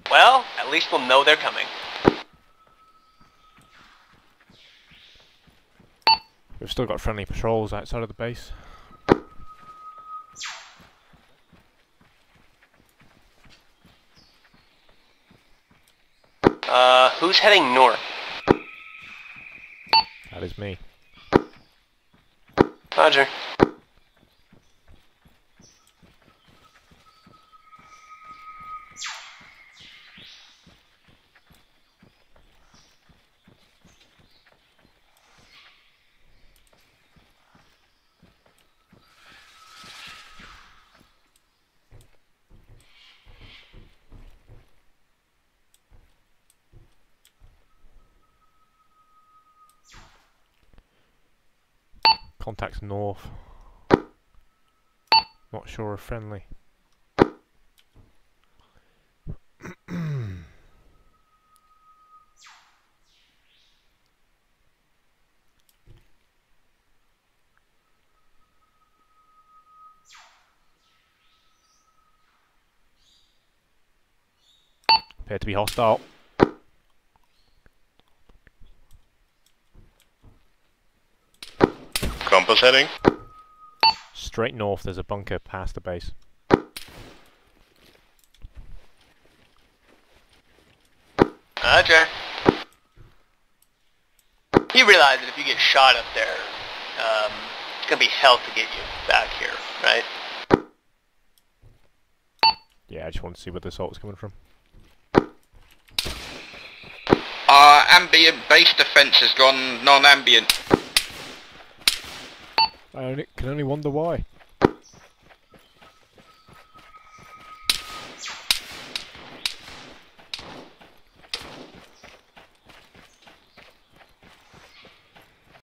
Well, at least we'll know they're coming. We've still got friendly patrols outside of the base. Who's heading north? That is me. Roger. Contacts north. Not sure if friendly. Appear to be hostile. Compass heading. Straight north, there's a bunker past the base. Roger. You realize that if you get shot up there, it's gonna be hell to get you back here, right? Yeah, I just want to see where the assault's coming from. Our ambient base defense has gone non-ambient. I can only wonder why.